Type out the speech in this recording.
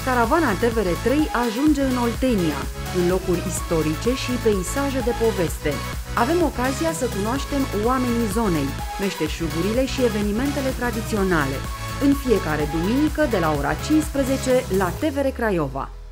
Caravana TVR3 ajunge în Oltenia, în locuri istorice și peisaje de poveste. Avem ocazia să cunoaștem oamenii zonei, meșteșugurile și evenimentele tradiționale. În fiecare duminică de la ora 15 la TVR Craiova.